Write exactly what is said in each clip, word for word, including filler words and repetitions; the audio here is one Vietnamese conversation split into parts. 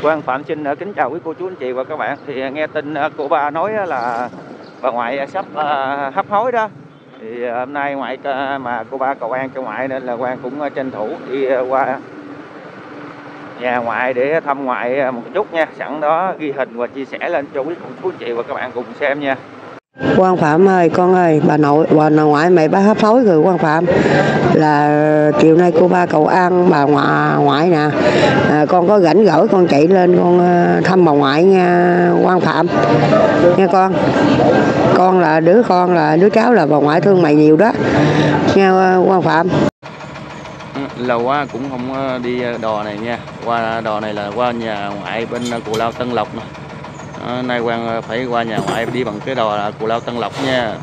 Quang Phạm xin kính chào quý cô chú anh chị và các bạn. Thì nghe tin cô ba nói là bà ngoại sắp uh, hấp hối đó. Thì hôm nay ngoại mà cô ba cầu an cho ngoại nên là Quang cũng tranh thủ đi qua nhà ngoại để thăm ngoại một chút nha. Sẵn đó ghi hình và chia sẻ lên cho quý cô chú anh chị và các bạn cùng xem nha. Quang Phạm ơi, con ơi, bà nội bà nội ngoại mày ba hấp hối rồi Quang Phạm. Là chiều nay cô ba cầu an bà ngoại ngoại nè. À, con có rảnh gửi con chạy lên con thăm bà ngoại nha Quang Phạm. Nghe con. Con là đứa con là đứa cháu là bà ngoại thương mày nhiều đó. Nghe Quang Phạm. Lâu quá cũng không đi đò này nha. Qua đò này là qua nhà ngoại bên Cù Lao Tân Lộc nè. À, nay Quang phải qua nhà ngoại đi bằng cái đò Cù Lao Tân Lộc nha.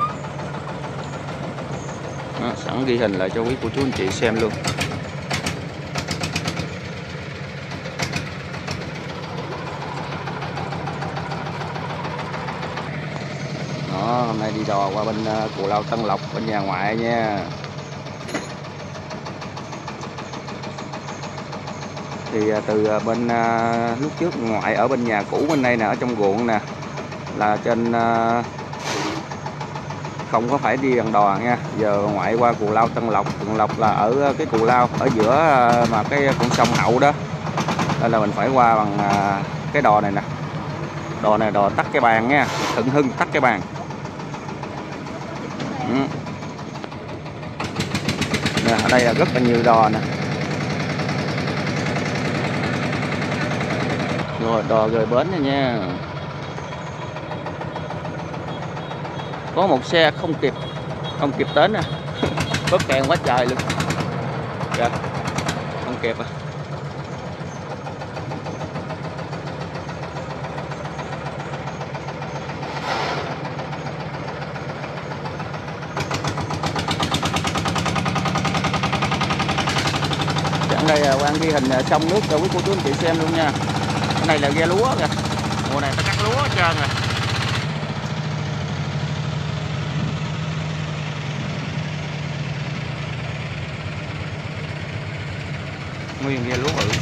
À, sẵn ghi hình lại cho quý cô chú anh chị xem luôn. Đó, hôm nay đi đò qua bên Cù Lao Tân Lộc bên nhà ngoại nha. Thì từ bên lúc trước ngoại ở bên nhà cũ bên đây nè, ở trong ruộng nè, là trên không có phải đi bằng đò nha. Giờ ngoại qua Cù Lao Tân Lộc, Tân Lộc là ở cái Cù Lao ở giữa mà cái con sông Hậu đó, nên là mình phải qua bằng cái đò này nè. Đò này đò Tắc Cái Bàn nha, Thuận Hưng Tắc Cái Bàn. Ừ. Nè, ở đây là rất là nhiều đò nè. Rồi đò rời bến rồi nha. Có một xe không kịp không kịp đến nè. Bớt kẹn quá trời luôn. Dạ, không kịp à. Chẳng đây Quang ghi hình sông nước cho quý cô chú anh chị xem luôn nha. Cái này là ghe lúa kìa. Mùa này ta cắt lúa hết trơn rồi. Nguyên ghe lúa bự.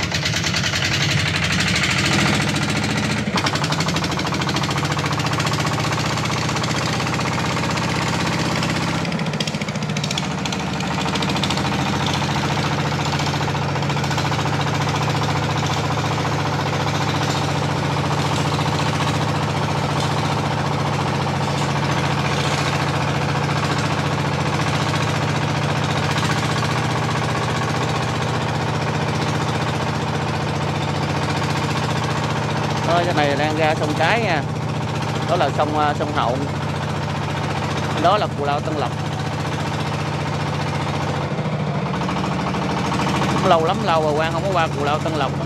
Cái này đang ra sông Cái nha. Đó là sông sông Hậu. Đó là Cù Lao Tân Lộc. Cũng lâu lắm lâu rồi Quang không có qua Cù Lao Tân Lộc.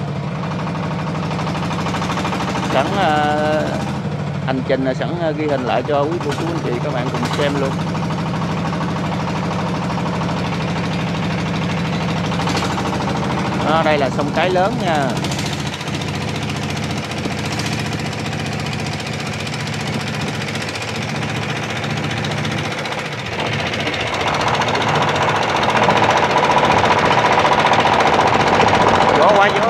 Sẵn uh, hành trình sẵn uh, ghi hình lại cho quý cô chú anh chị các bạn cùng xem luôn. Đó, đây là sông Cái lớn nha. Qua vô.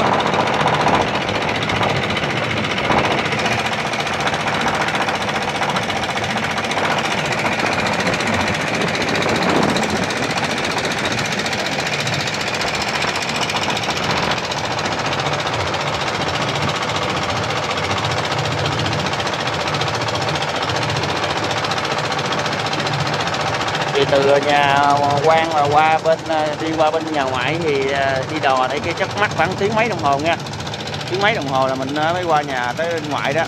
Thì từ nhà Quang mà qua bên đi qua bên nhà ngoại thì đi đò để cái chắc mắc khoảng tiếng mấy đồng hồ nha. Tiếng mấy đồng hồ là mình mới qua nhà tới bên ngoại đó.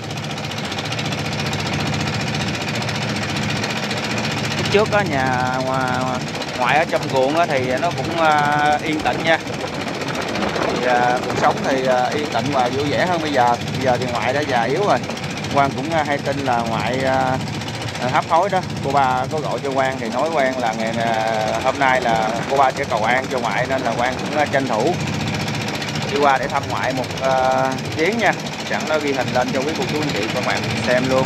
Lúc trước á nhà ngoại ở trong ruộng thì nó cũng yên tĩnh nha. Thì cuộc sống thì yên tĩnh và vui vẻ hơn bây giờ. Bây giờ thì ngoại đã già yếu rồi. Quang cũng hay tin là ngoại hấp hối đó. Cô ba có gọi cho Quang thì nói Quang là ngày hôm nay là cô ba sẽ cầu an cho ngoại, nên là Quang cũng tranh thủ đi qua để thăm ngoại một uh, chuyến nha. Sẵn nó ghi hình lên cho quý cô chú anh chị các bạn xem luôn.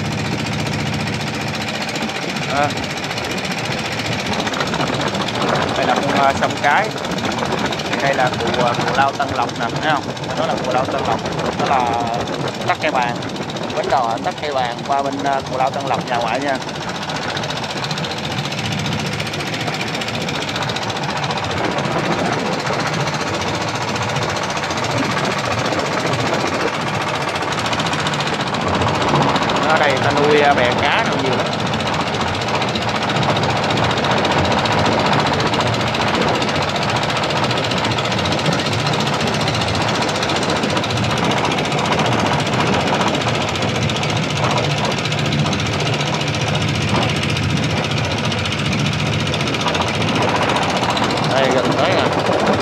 À. Đây là con uh, sông Cái. đây là cù cù lao Tân Lộc nè, thấy không? Đó là cù lao Tân Lộc, đó là Tắc Cây Bàn, bến đò ở Tắc Cây Bàn qua bên cù lao Tân Lộc nhà ngoại nha. Ở đây ta nuôi bè cá đâu nhiều lắm. Đây gần tới rồi.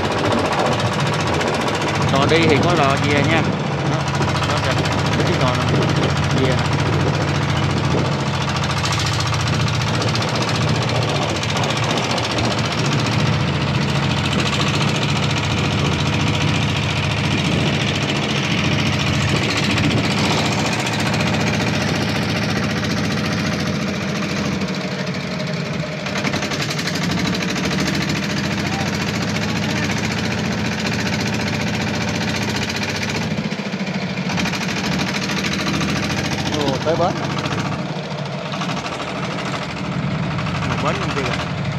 Nò đi thì có lò về nha. Đó, đó kìa, cái nò nè, về. Tới bến rồi. Một bến bên kia rồi.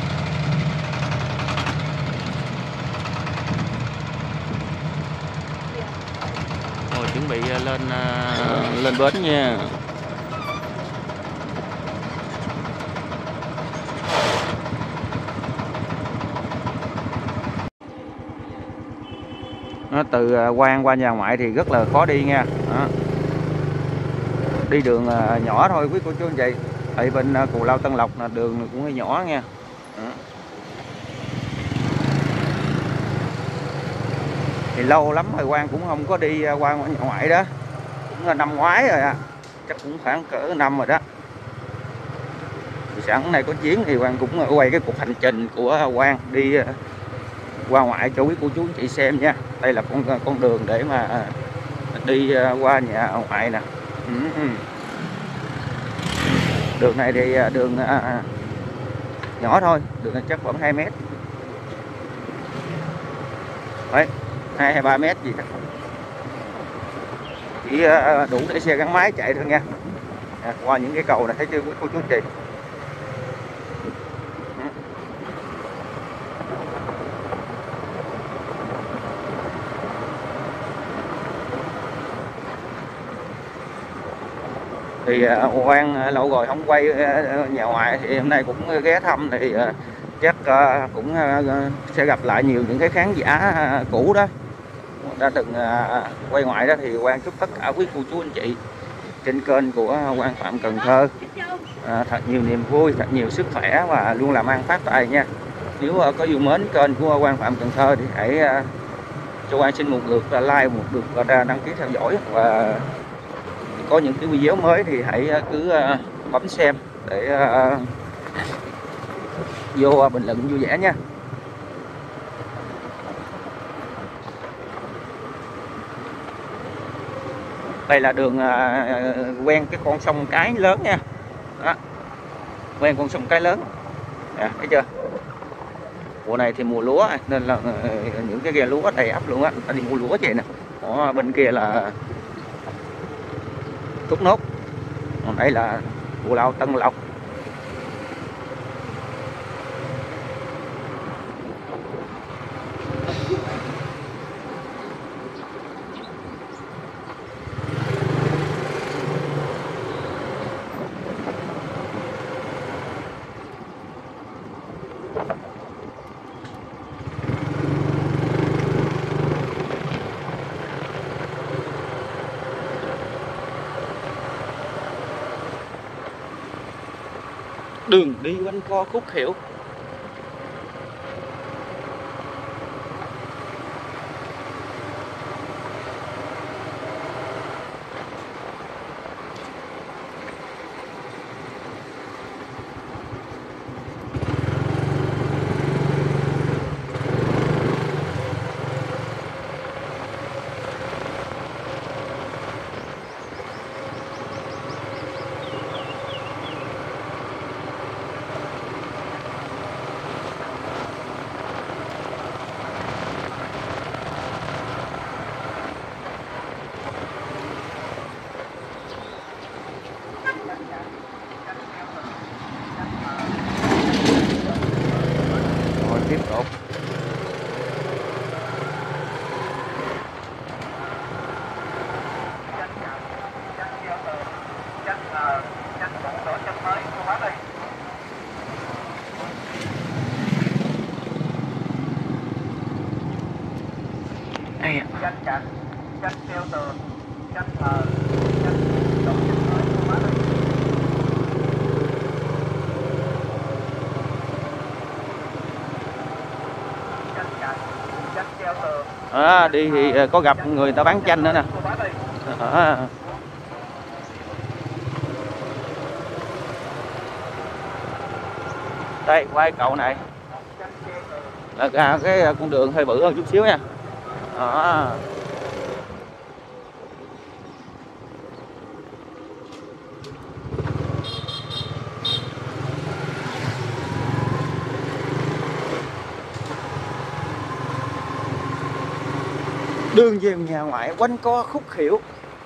Rồi chuẩn bị lên uh, lên bến nha. Nó từ Quan qua nhà ngoại thì rất là khó đi nha. Đó. Đi đường nhỏ thôi quý cô chú anh chị, tại bên cù lao Tân Lộc là đường cũng hơi nhỏ nha. Đó. Thì lâu lắm rồi Quang cũng không có đi qua nhà ngoại đó, cũng là năm ngoái rồi à, chắc cũng khoảng cỡ năm rồi đó. Thì sẵn này có chuyến thì Quang cũng quay cái cuộc hành trình của Quang đi qua ngoại cho quý cô chú anh chị xem nha. Đây là con con đường để mà đi qua nhà ngoại nè. Đường này thì đường à, nhỏ thôi, đường này chắc khoảng hai mét, đấy, hai hay ba mét gì đó, chỉ đủ để xe gắn máy chạy thôi nha. À, qua những cái cầu này thấy chưa quý cô chú anh chị. Thì uh, Quang uh, lâu rồi không quay uh, nhà ngoại, thì hôm nay cũng ghé thăm, thì uh, chắc uh, cũng uh, sẽ gặp lại nhiều những cái khán giả uh, cũ đó đã từng uh, quay ngoại đó. Thì Quang chúc tất cả quý cô chú anh chị trên kênh của Quang Phạm Cần Thơ uh, thật nhiều niềm vui, thật nhiều sức khỏe và luôn làm ăn phát tài nha. Nếu uh, có yêu mến kênh của Quang Phạm Cần Thơ thì hãy uh, cho Quang xin một lượt like, một lượt và đăng ký theo dõi, và có những cái video mới thì hãy cứ bấm xem để vô bình luận vui vẻ nha. Đây là đường quen cái con sông Cái lớn nha. Đó, quen con sông Cái lớn à, thấy chưa? Mùa này thì mùa lúa nên là những cái ghe lúa đầy ắp luôn á, ta đi mua lúa vậy nè. Ở bên kia là Thốt Nốt, còn đây là cù lao Tân Lộc. Đường đi quanh co khúc hiệu. Tranh treo tường, tranh thờ, tranh tổ chức mới của má đi. Tranh chạch, tranh treo tường. À, đi thì có gặp người ta bán chanh nữa nè. À. Đây quay cậu này là ra cái con đường hơi bự hơn chút xíu nha. Đó. Đường về nhà ngoại quanh co khúc khuỷu.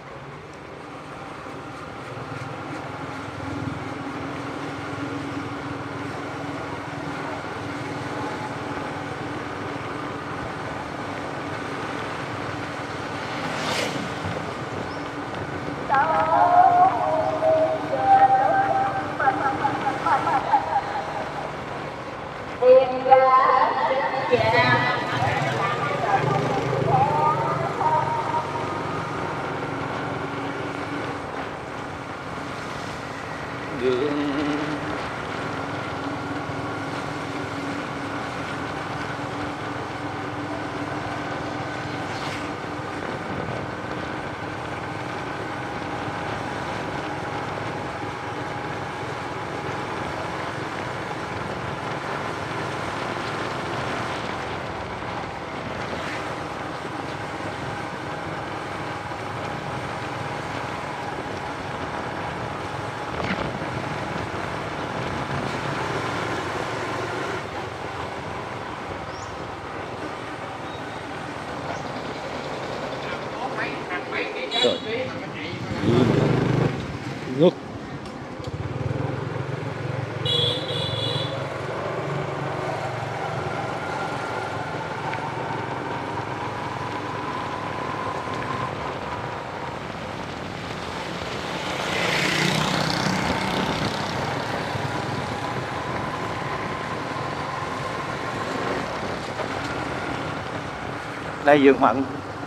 Ngực. Đây vườn mận.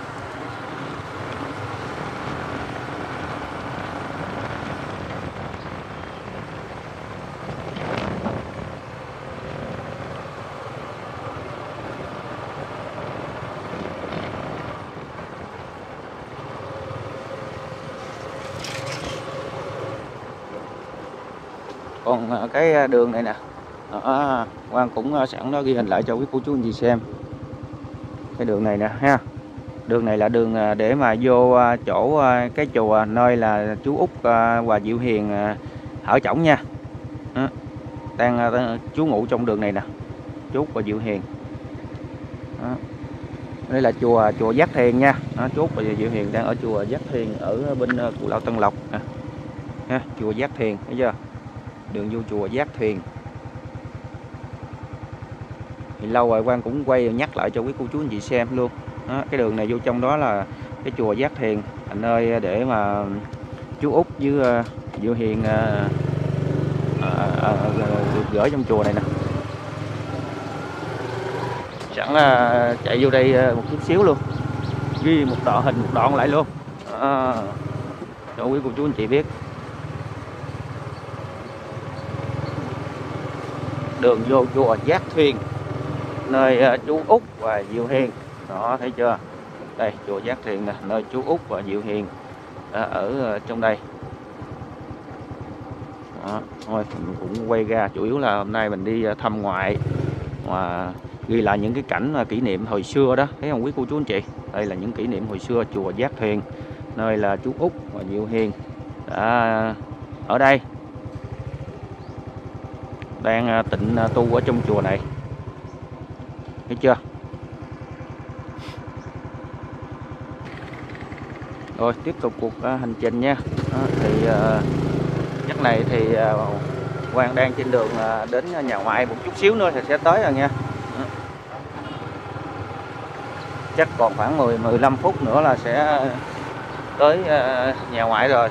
Còn cái đường này nè, à, Quang cũng sẵn đó ghi hình lại cho quý cô chú anh chị xem. Cái đường này nè ha, đường này là đường để mà vô chỗ cái chùa nơi là chú Út và Diệu Hiền ở trỏng nha. Đó. Đang trú ngụ trong đường này nè, chú Út và Diệu Hiền. Đó. Đây là chùa chùa Giác Thiền nha. Đó, chú Út và Diệu Hiền đang ở chùa Giác Thiền ở bên Cù Lao Tân Lộc nè. Ha, chùa Giác Thiền, thấy chưa? Đường vô chùa Giác Thiền. Thì lâu rồi Quang cũng quay nhắc lại cho quý cô chú anh chị xem luôn. Đó, cái đường này vô trong đó là cái chùa Giác Thiền, nơi để mà chú Út với uh, Diệu Hiền uh, uh, uh, được gửi trong chùa này nè. Sẵn uh, chạy vô đây uh, một chút xíu luôn, ghi một đoạn hình một đoạn lại luôn, à, cho quý cô chú anh chị biết. Đường vô chùa Giác Thiền, nơi uh, chú Út và Diệu Hiền. Đó, thấy chưa? Đây chùa Giác Thiền nè, nơi chú Út và Diệu Hiền uh, ở uh, trong đây. Đó, thôi mình cũng quay ra, chủ yếu là hôm nay mình đi uh, thăm ngoại và ghi lại những cái cảnh uh, kỷ niệm hồi xưa đó, thấy không quý cô chú anh chị? Đây là những kỷ niệm hồi xưa chùa Giác Thiền, nơi là chú Út và Diệu Hiền đã ở đây, đang uh, tịnh uh, tu ở trong chùa này, thấy chưa? Rồi tiếp tục cuộc uh, hành trình nha. Đó, thì uh, chắc này thì uh, Quang đang trên đường uh, đến nhà ngoại, một chút xíu nữa thì sẽ tới rồi nha. Đó. Chắc còn khoảng mười mười lăm phút nữa là sẽ tới uh, nhà ngoại rồi.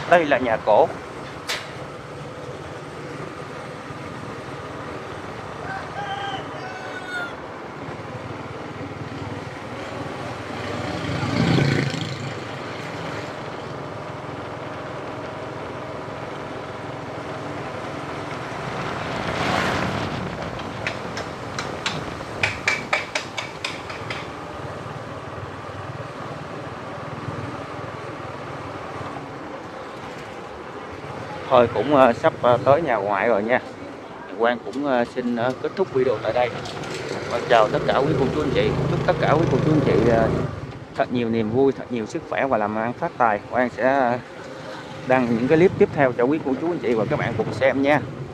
Đây là nhà cổ. Thôi cũng uh, sắp uh, tới nhà ngoại rồi nha. Quang cũng uh, xin uh, kết thúc video tại đây. Và chào tất cả quý cô chú anh chị. Chúc tất cả quý cô chú anh chị uh, thật nhiều niềm vui, thật nhiều sức khỏe và làm ăn phát tài. Quang sẽ uh, đăng những cái clip tiếp theo cho quý cô chú anh chị và các bạn cùng xem nha.